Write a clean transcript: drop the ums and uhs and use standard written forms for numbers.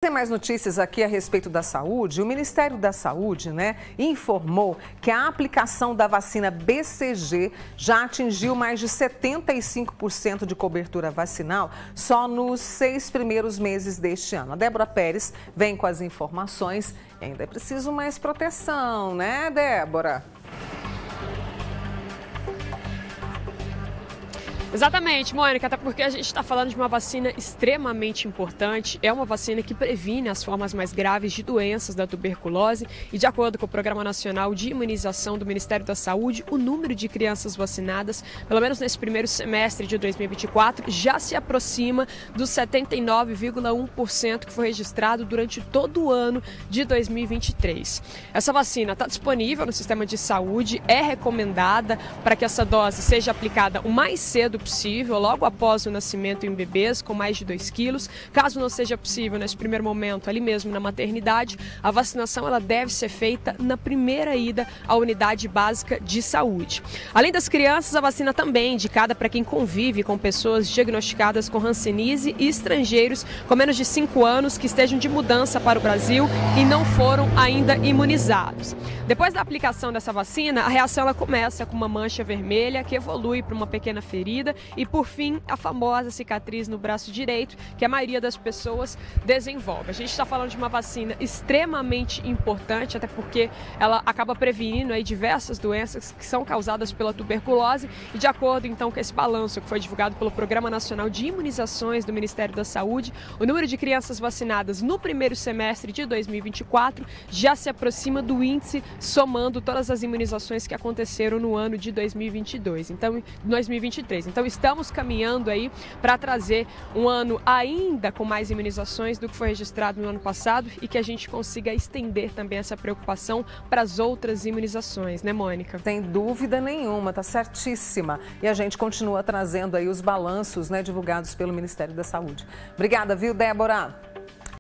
tem mais notícias aqui a respeito da saúde. O Ministério da Saúde, informou que a aplicação da vacina BCG já atingiu mais de 75% de cobertura vacinal só nos 6 primeiros meses deste ano. A Débora Pérez vem com as informações. Ainda é preciso mais proteção, né, Débora? Exatamente, Mônica, até porque a gente está falando de uma vacina extremamente importante. É uma vacina que previne as formas mais graves de doenças da tuberculose e, de acordo com o Programa Nacional de Imunização do Ministério da Saúde, o número de crianças vacinadas, pelo menos nesse primeiro semestre de 2024, já se aproxima dos 79,1% que foi registrado durante todo o ano de 2023. Essa vacina está disponível no sistema de saúde, é recomendada para que essa dose seja aplicada o mais cedo possível, logo após o nascimento em bebês com mais de 2 quilos. Caso não seja possível nesse primeiro momento, ali mesmo na maternidade, a vacinação ela deve ser feita na primeira ida à unidade básica de saúde. Além das crianças, a vacina também é indicada para quem convive com pessoas diagnosticadas com hanseníase e estrangeiros com menos de 5 anos que estejam de mudança para o Brasil e não foram ainda imunizados. Depois da aplicação dessa vacina, a reação ela começa com uma mancha vermelha que evolui para uma pequena ferida e, por fim, a famosa cicatriz no braço direito, que a maioria das pessoas desenvolve. A gente está falando de uma vacina extremamente importante, até porque ela acaba prevenindo aí diversas doenças que são causadas pela tuberculose e, de acordo então com esse balanço que foi divulgado pelo Programa Nacional de Imunizações do Ministério da Saúde, o número de crianças vacinadas no primeiro semestre de 2024 já se aproxima do índice somando todas as imunizações que aconteceram no ano de 2023. Então estamos caminhando aí para trazer um ano ainda com mais imunizações do que foi registrado no ano passado e que a gente consiga estender também essa preocupação para as outras imunizações, né, Mônica? Sem dúvida nenhuma, tá certíssima. E a gente continua trazendo aí os balanços, divulgados pelo Ministério da Saúde. Obrigada, viu, Débora?